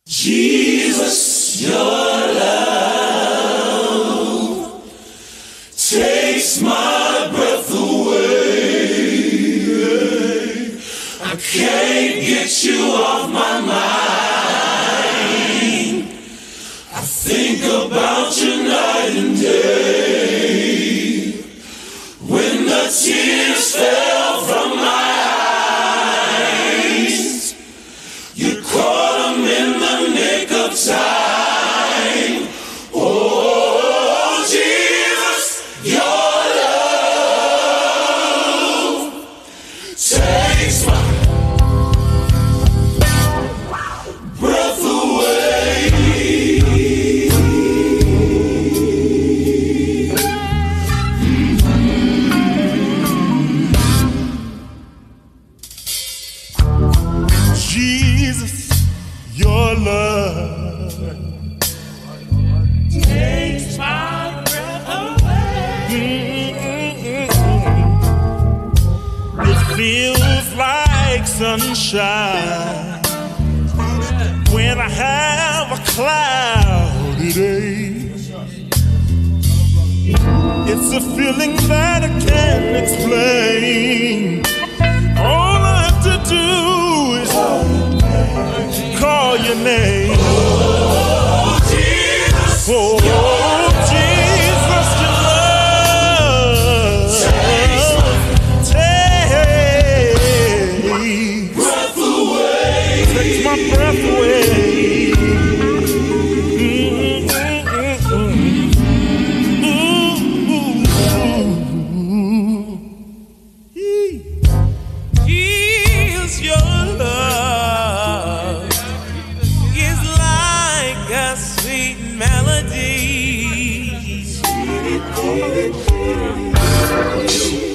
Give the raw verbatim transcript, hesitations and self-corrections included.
Jesus, your love takes my breath away. I can't get you off my mind. I think about you night and day. When the tears fell from my eyes, you caught them in the nick of time. Oh, Jesus, your love takes my breath away. Jesus, your love takes my breath away. It feels like sunshine when I have a cloudy day. It's a feeling that I can't explain. All I have to do is call your name. Oh, Jesus. Oh, Jesus, your love takes my breath away. Takes my breath away. Jesus, your love is like a sweet melody.